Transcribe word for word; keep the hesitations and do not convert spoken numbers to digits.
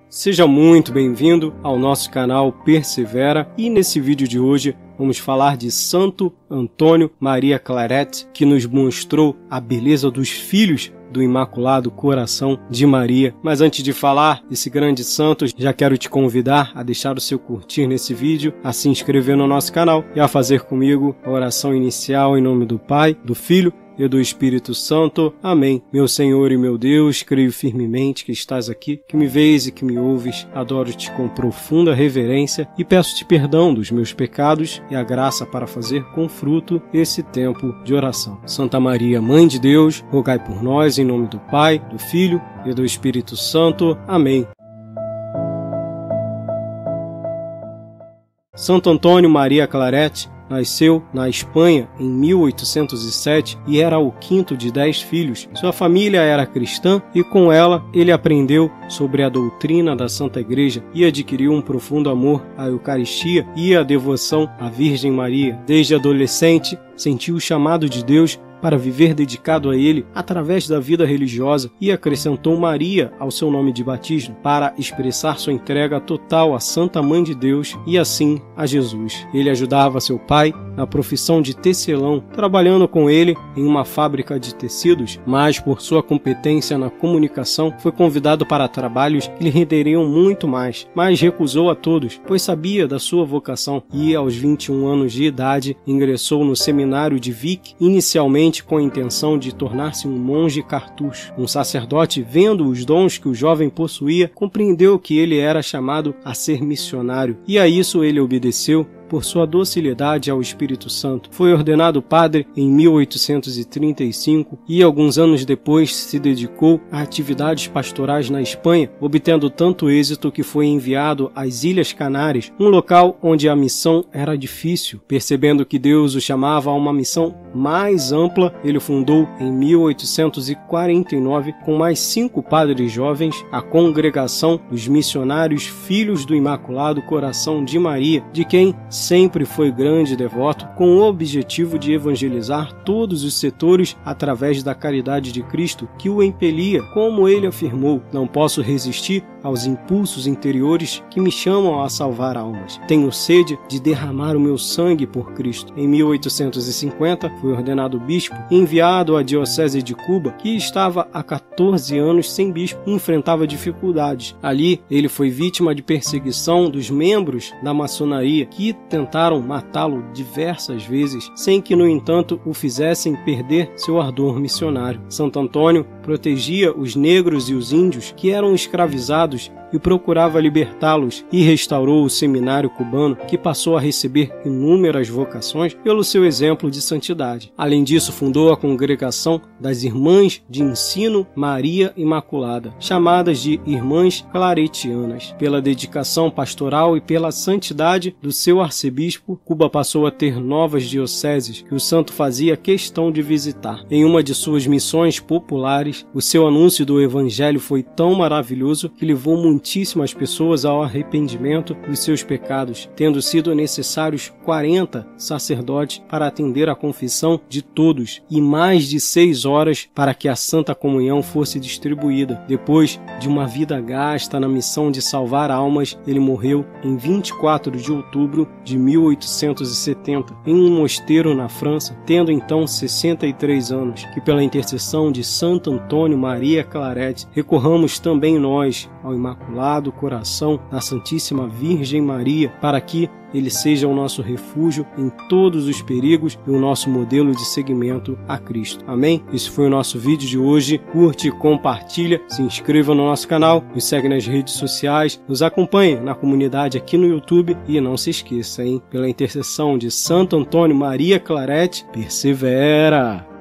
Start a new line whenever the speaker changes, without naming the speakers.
Seja muito bem-vindo ao nosso canal Persevera e nesse vídeo de hoje vamos falar de Santo Antônio Maria Claret, que nos mostrou a beleza dos filhos do Imaculado Coração de Maria. Mas antes de falar desse grande santo, já quero te convidar a deixar o seu curtir nesse vídeo, a se inscrever no nosso canal e a fazer comigo a oração inicial em nome do Pai, do Filho e do Espírito Santo. Amém. Meu Senhor e meu Deus, creio firmemente que estás aqui, que me vês e que me ouves. Adoro-te com profunda reverência e peço-te perdão dos meus pecados e a graça para fazer com fruto esse tempo de oração. Santa Maria, Mãe de Deus, rogai por nós em nome do Pai, do Filho e do Espírito Santo. Amém. Santo Antônio Maria Claret nasceu na Espanha em mil oitocentos e sete e era o quinto de dez filhos. Sua família era cristã e com ela ele aprendeu sobre a doutrina da Santa Igreja e adquiriu um profundo amor à Eucaristia e à devoção à Virgem Maria. Desde adolescente, sentiu o chamado de Deus para viver dedicado a ele através da vida religiosa e acrescentou Maria ao seu nome de batismo para expressar sua entrega total à Santa Mãe de Deus e assim a Jesus. Ele ajudava seu pai na profissão de tecelão, trabalhando com ele em uma fábrica de tecidos, mas por sua competência na comunicação foi convidado para trabalhos que lhe renderiam muito mais, mas recusou a todos, pois sabia da sua vocação e aos vinte e um anos de idade ingressou no seminário de Vic, inicialmente com a intenção de tornar-se um monge cartucho. Um sacerdote, vendo os dons que o jovem possuía, compreendeu que ele era chamado a ser missionário, e a isso ele obedeceu por sua docilidade ao Espírito Santo. Foi ordenado padre em mil oitocentos e trinta e cinco e alguns anos depois se dedicou a atividades pastorais na Espanha, obtendo tanto êxito que foi enviado às Ilhas Canárias, um local onde a missão era difícil. Percebendo que Deus o chamava a uma missão mais ampla, ele fundou em mil oitocentos e quarenta e nove, com mais cinco padres jovens, a Congregação dos Missionários Filhos do Imaculado Coração de Maria, de quem sempre foi grande devoto, com o objetivo de evangelizar todos os setores através da caridade de Cristo que o impelia. Como ele afirmou: não posso resistir aos impulsos interiores que me chamam a salvar almas. Tenho sede de derramar o meu sangue por Cristo. Em mil oitocentos e cinquenta foi ordenado bispo e enviado à diocese de Cuba, que estava há quatorze anos sem bispo e enfrentava dificuldades. Ali ele foi vítima de perseguição dos membros da maçonaria, que tentaram matá-lo diversas vezes, sem que, no entanto, o fizessem perder seu ardor missionário. Santo Antônio protegia os negros e os índios que eram escravizados e procurava libertá-los, e restaurou o seminário cubano, que passou a receber inúmeras vocações pelo seu exemplo de santidade. Além disso, fundou a Congregação das Irmãs de Ensino Maria Imaculada, chamadas de Irmãs Claretianas. Pela dedicação pastoral e pela santidade do seu arcebispo, Cuba passou a ter novas dioceses que o santo fazia questão de visitar. Em uma de suas missões populares, o seu anúncio do Evangelho foi tão maravilhoso que levou muitíssimas pessoas ao arrependimento dos seus pecados, tendo sido necessários quarenta sacerdotes para atender a confissão de todos e mais de seis horas para que a Santa Comunhão fosse distribuída. Depois de uma vida gasta na missão de salvar almas, ele morreu em vinte e quatro de outubro de mil oitocentos e setenta, em um mosteiro na França, tendo então sessenta e três anos. Que pela intercessão de Santo Antônio Maria Claret recorramos também nós ao Imaculado Coração da Santíssima Virgem Maria, para que ele seja o nosso refúgio em todos os perigos e o nosso modelo de seguimento a Cristo. Amém? Esse foi o nosso vídeo de hoje. Curte, compartilha, se inscreva no nosso canal, nos segue nas redes sociais, nos acompanhe na comunidade aqui no YouTube e não se esqueça, hein? Pela intercessão de Santo Antônio Maria Claret, persevera!